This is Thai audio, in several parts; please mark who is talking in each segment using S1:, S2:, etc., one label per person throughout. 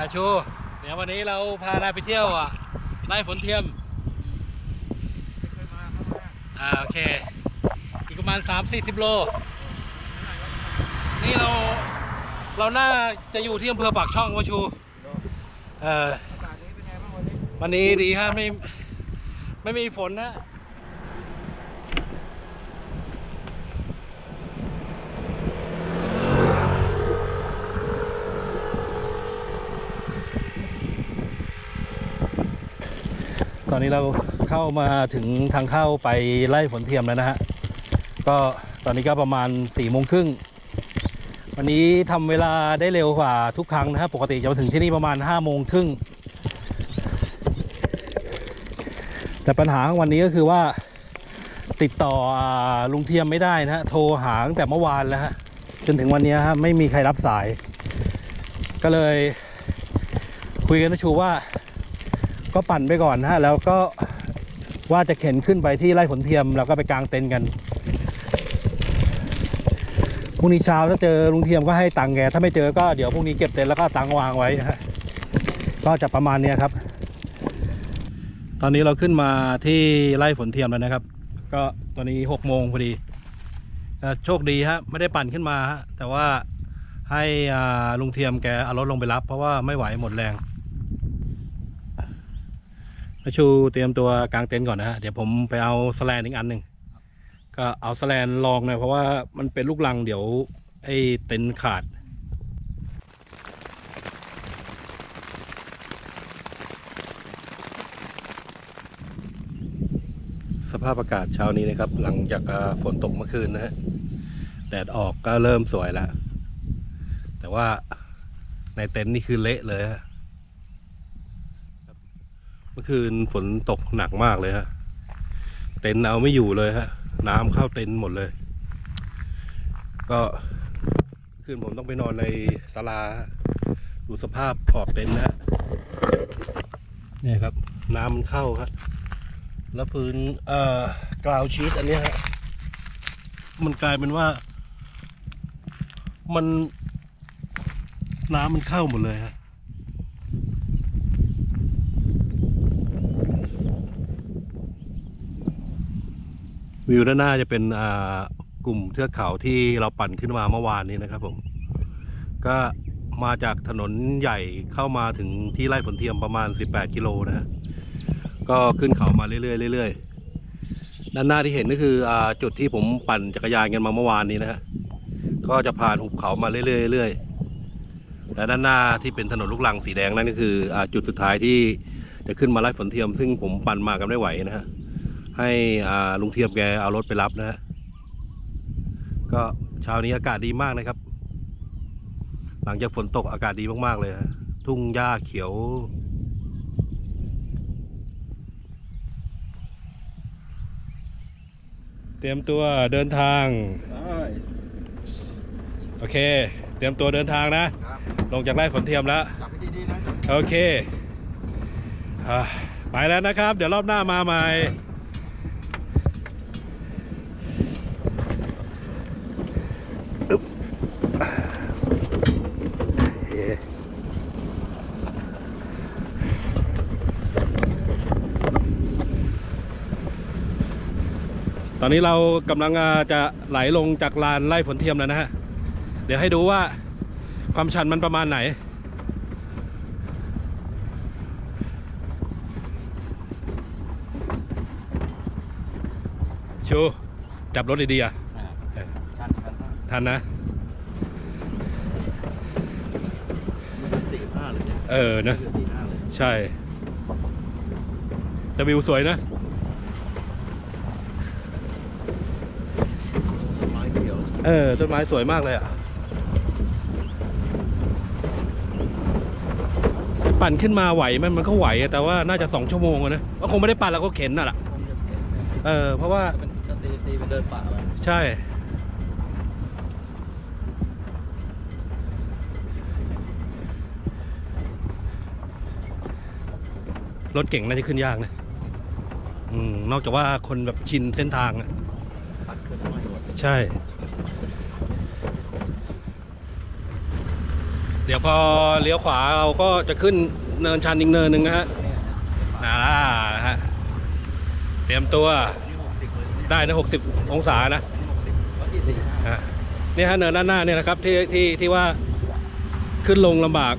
S1: ชูเดี๋ยววันนี้เราพานายไปเที่ยวไร่ฝนเทียม
S2: ไม่เคยมาครับ
S1: โอเคอีกประมาณ3-40 โลนี่เราน่าจะอยู่ที่อำเภอปากช่องวะชู
S2: อากาศนี้เป็นไงบ้างวันนี้
S1: ดีฮะไม่มีฝนนะตอนนี้เราเข้ามาถึงทางเข้าไปไร่ฝนเทียมแล้วนะฮะก็ตอนนี้ก็ประมาณ4:30วันนี้ทำเวลาได้เร็วกว่าทุกครั้งนะฮะปกติจะมาถึงที่นี่ประมาณ5:30แต่ปัญหาของวันนี้ก็คือว่าติดต่อลุงเทียมไม่ได้นะฮะโทรหาตั้งแต่เมื่อวานแล้วฮะจนถึงวันนี้ฮะไม่มีใครรับสายก็เลยคุยกันนะชูว่าก็ปั่นไปก่อนนะฮะแล้วก็ว่าจะเข็นขึ้นไปที่ไร่ฝนเทียมแล้วก็ไปกางเต็นท์กันพรุ่งนี้เช้าถ้าเจอลุงเทียมก็ให้ตังค์แกถ้าไม่เจอก็เดี๋ยวพรุ่งนี้เก็บเต็นท์แล้วก็ตังค์วางไว้ฮะก็จะประมาณนี้ครับตอนนี้เราขึ้นมาที่ไร่ฝนเทียมแล้วนะครับก็ตอนนี้6:00พอดีโชคดีฮะไม่ได้ปั่นขึ้นมาฮะแต่ว่าให้ลุงเทียมแกเอารถลงไปรับเพราะว่าไม่ไหวหมดแรงชูเตรียมตัวกางเต็นท์ก่อนนะฮะเดี๋ยวผมไปเอาสแลนอีกอันหนึ่งก็เอาสแลนลองหน่อยเพราะว่ามันเป็นลูกรังเดี๋ยวไอ้เต็นท์ขาดสภาพอากาศเช้านี้นะครับหลังจากฝนตกเมื่อคืนนะฮะแดดออกก็เริ่มสวยแล้วแต่ว่าในเต็นท์นี่คือเละเลยฮะเมื่อคืนฝนตกหนักมากเลยฮะเต็นท์เอาไม่อยู่เลยฮะน้ำเข้าเต็นท์หมดเลยก็คืนผมต้องไปนอนในศาลาดูสภาพขอบเต็นท์นะฮะนี่ครับน้ำมันเข้าครับแล้วพื้นกราวชีตอันนี้ฮะมันกลายเป็นว่ามันน้ำมันเข้าหมดเลยฮะวิวด้านหน้าจะเป็นกลุ่มเทือกเขาที่เราปั่นขึ้นมาเมื่อวานนี้นะครับผมก็มาจากถนนใหญ่เข้ามาถึงที่ไร่ฝนเทียมประมาณ18 กิโลนะฮะก็ขึ้นเขามาเรื่อยๆด้านหน้าที่เห็นก็คือจุดที่ผมปั่นจักรยานกันมาเมื่อวานนี้นะฮะก็จะผ่านหุบเขามาเรื่อยๆและด้านหน้าที่เป็นถนนลูกรังสีแดงนั่นก็คือจุดสุดท้ายที่จะขึ้นมาไร่ฝนเทียมซึ่งผมปั่นมากันไม่ไหวนะฮะให้ลุงเทียมแกเอารถไปรับนะฮะก็เช้านี้อากาศดีมากนะครับหลังจากฝนตกอากาศดีมากๆเลยฮะทุ่งหญ้าเขียวเตรียมตัวเดินทางโอเคเตรียมตัวเดินทางนะลงจากไร่ฝนเทียมแล้วโอเคไปแล้วนะครับเดี๋ยวรอบหน้ามาใหม่ตอนนี้เรากำลังจะไหลลงจากลานไร่ฝนเทียมแล้วนะฮะเดี๋ยวให้ดูว่าความชันมันประมาณไหนชูจับรถดีๆทันนะนะใช่แต่วิวสวยนะต้นไม้สวยมากเลยปั่นขึ้นมาไหวไหมมันก็ไหวแต่ว่าน่าจะ2 ชั่วโมงนะก็คงไม่ได้ปั่นแล้วก็เข็นน่ะแหละเพราะว่าตีเป็นเดินป่าใช่รถเก่งน่าจะขึ้นยากนะนอกจากว่าคนแบบชินเส้นทางใช่ เดี๋ยวพอเลี้ยวขวาเราก็จะขึ้นเนินชันอีกเนินหนึ่งนะฮะนะฮะเตรียมตัวได้นะ60 องศานะนี่ฮะเนินด้านหน้าเนี่ยนะครับที่ว่าขึ้นลงลำบาก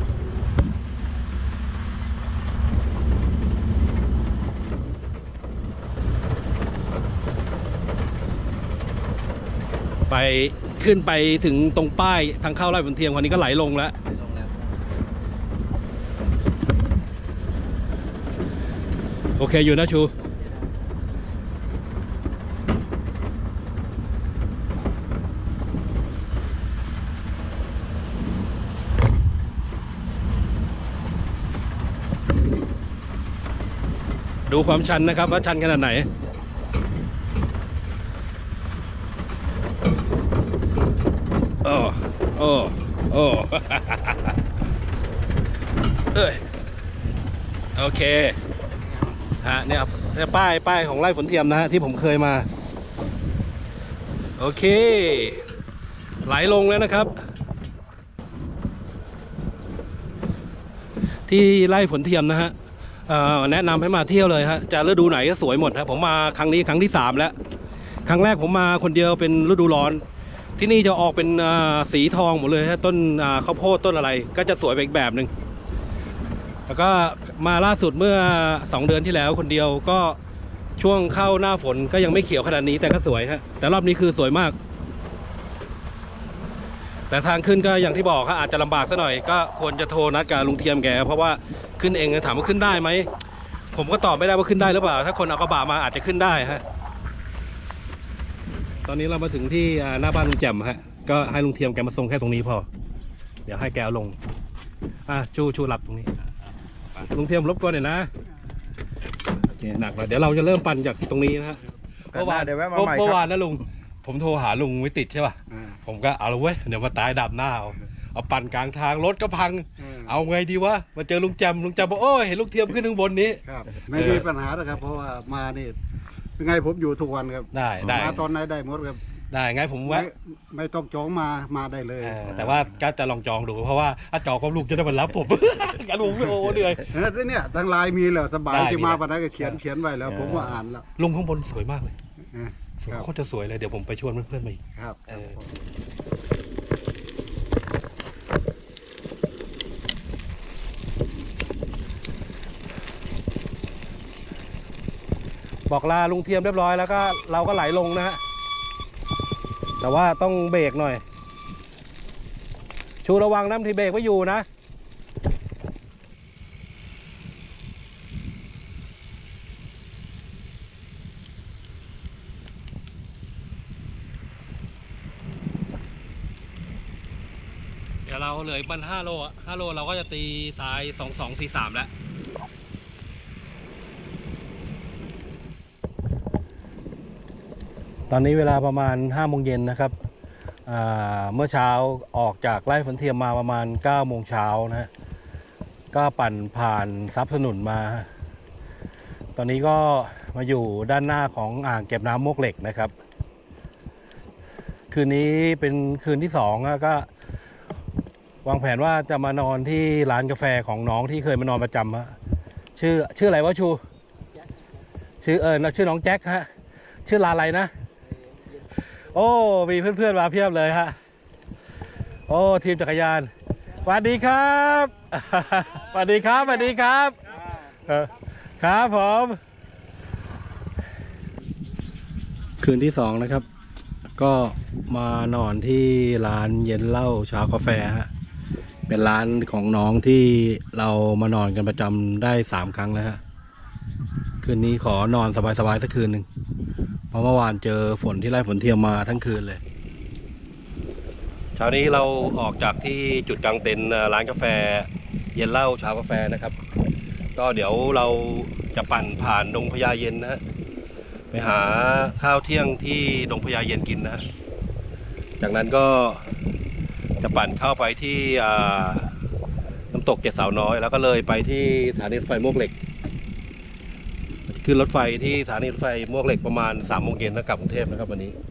S1: ไปขึ้นไปถึงตรงป้ายทางเข้าไร่ฝนเทียมวันนี้ก็ไหลลงแล้วโอเคอยู่นะชูดูความชันนะครับว่าชันขนาดไหนโอ้โอเคฮะเนี่ยป้ายของไร่ฝนเทียมนะฮะที่ผมเคยมาโอเคไหลลงแล้วนะครับที่ไร่ฝนเทียมนะฮะแนะนำให้มาเที่ยวเลยฮะจะฤดูไหนก็สวยหมดครับผมมาครั้งนี้ครั้งที่3แล้วครั้งแรกผมมาคนเดียวเป็นฤดูร้อนที่นี่จะออกเป็นสีทองหมดเลยฮะต้นข้าวโพดต้นอะไรก็จะสวยไปอีกแบบหนึ่งแล้วก็มาล่าสุดเมื่อ2 เดือนที่แล้วคนเดียวก็ช่วงเข้าหน้าฝนก็ยังไม่เขียวขนาดนี้แต่ก็สวยฮะแต่รอบนี้คือสวยมากแต่ทางขึ้นก็อย่างที่บอกครับอาจจะลำบากซะหน่อยก็ควรจะโทรนัดกับลุงเทียมแกเพราะว่าขึ้นเองถามว่าขึ้นได้ไหมผมก็ตอบไม่ได้ว่าขึ้นได้หรือเปล่าถ้าคนเอากระบะมาอาจจะขึ้นได้ฮะตอนนี้เรามาถึงที่หน้าบ้านลุงแจ่มฮะก็ให้ลุงเทียมแกมาส่งแค่ตรงนี้พอเดี๋ยวให้แกลงชูหลับตรงนี้ลุงเทียมรบกวนหน่อยนะโอเคหนักแล้วเดี๋ยวเราจะเริ่มปั่นจากตรงนี้นะฮะเมื่อวานนะลุงผมโทรหาลุงไม่ติดใช่ป่ะผมก็เอาละเว้ยเดี๋ยวมาตายดับหน้าเอาปั่นกลางทางรถก็พังเอาไงดีวะมาเจอลุงแจ่มบอกโอ้เห็นลุงเทียมขึ้นข้างบนนี้
S2: ครับไม่มีปัญหาหรอกครับเพราะว่ามานี่เป็นไงผมอยู่ทุกวันครับ
S1: ได้
S2: มาตอนไหนได้หมดครับ
S1: ได้ไงผมว่า
S2: ไม่ต้องจองมาได้เลย
S1: แต่ว่าก็จะลองจองดูเพราะว่าถ้าจองก็ลุงจะได้มารับผมกันลุงโอ้เหนื่อย
S2: เนี่ยทางไลน์มีแล้วสบายที่มาวันนั้นก็เขียนไว้แล้วผมว่าอ่านแล้ว
S1: ลุงข้างบนสวยมากเลยโคตรจะสวยเลยเดี๋ยวผมไปชวนเพื่อนๆมาอีก
S2: ครับ
S1: บอกลาลุงเทียมเรียบร้อยแล้วก็เราก็ไหลลงนะฮะแต่ว่าต้องเบรกหน่อยชูระวังน้ำที่เบรกไว้อยู่นะเดี๋ยวเราเหลือมัน5 โล5 โลเราก็จะตีสาย2243แล้วตอนนี้เวลาประมาณ5 โมงเย็นนะครับเมื่อเช้าออกจากไร่ฝนเทียมมาประมาณ9 โมงเช้านะฮะก็ปั่นผ่านซับสนุนมาตอนนี้ก็มาอยู่ด้านหน้าของอ่างเก็บน้ำมวกเหล็กนะครับคืนนี้เป็นคืนที่2ก็วางแผนว่าจะมานอนที่ร้านกาแฟของน้องที่เคยมานอนประจำฮะชื่ออะไรวะชูชื่อน้องแจ็คฮะชื่อร้านอะไรนะโอ้มีเพื่อนๆมาเพียบเลยฮะโอ้ทีมจักรยานสวัสดีครับสวัสดีครับครับผมคืนที่2นะครับก็มานอนที่ร้านเย็นเหล้าชากาแฟฮะเป็นร้านของน้องที่เรามานอนกันประจำได้3 ครั้งแล้วฮะคืนนี้ขอนอนสบายๆสักคืนหนึ่งเพราะเมื่อวานเจอฝนที่ไร่ฝนเทียมมาทั้งคืนเลยเช้านี้เราออกจากที่จุดกลางเต็นท์ร้านกาแฟเย็นเหล้าชากาแฟนะครับก็เดี๋ยวเราจะปั่นผ่านดงพญาเย็นนะฮะไปหาข้าวเที่ยงที่ดงพญาเย็นกินนะฮะจากนั้นก็จะปั่นเข้าไปที่น้ำตก7 สาวน้อยแล้วก็เลยไปที่สถานีรถไฟมวกเหล็กขึ้นรถไฟที่สถานีรถไฟมวกเหล็กประมาณ3 โมงเย็นแล้วกลับกรุงเทพนะครับวันนี้